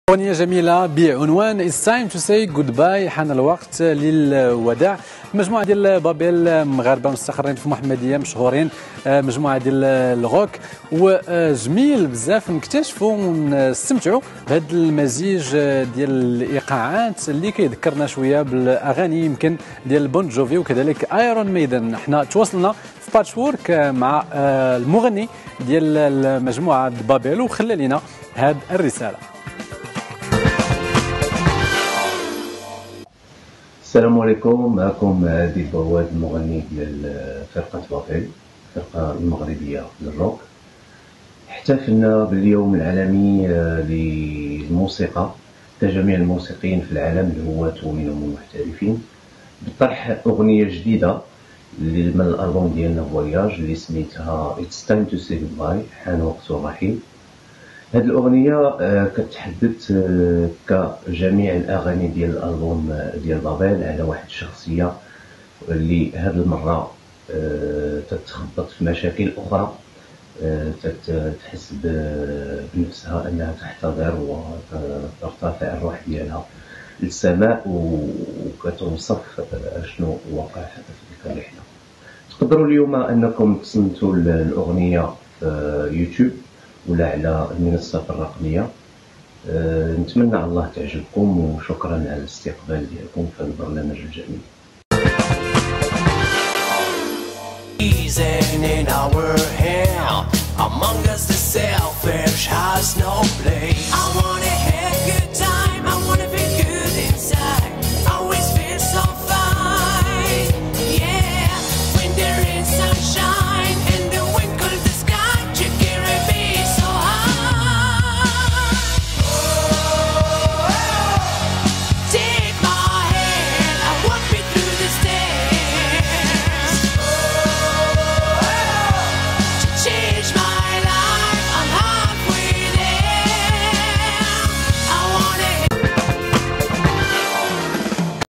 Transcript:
أغنية جميلة بعنوان It's time to say goodbye. حان الوقت للوداع. مجموعة ديال بابيل مغاربة مستقرين في محمدية مشهورين، مجموعة ديال الغوك، وجميل بزاف نكتشفوا ونستمتعوا بهذا المزيج ديال الإيقاعات اللي كيذكرنا شوية بالأغاني يمكن ديال بون جوفي وكذلك ايرون ميدن. احنا تواصلنا في باتشورك مع المغني ديال مجموعة بابيل وخلى لنا هذه الرسالة. السلام عليكم، معكم عادل بواد المغني ديال فرقة بابيل، الفرقة المغربية للروك. احتفلنا باليوم العالمي للموسيقى كجميع الموسيقيين في العالم الهواة ومنهم المحترفين بطرح أغنية جديدة من الألبوم ديالنا فواياج اللي سميتها It's time to say goodbye، حان وقت الرحيل. هذه الأغنية كتحدث كجميع الأغاني ديال الألبوم ديال بابيل على واحد الشخصية اللي هذه المرة تتخبط في مشاكل أخرى، تحس بنفسها أنها تحتضر وترتفع الروح ديالها للسماء وكتوصف شنو واقع في تلك الرحلة. تقدروا اليوم أنكم تصنتوا الأغنية في يوتيوب ولا على المنصات الرقمية. نتمنى الله تعجبكم وشكرا على الاستقبال ديالكم في البرنامج الجميل. In our hand, among us the selfish has no place. I wanna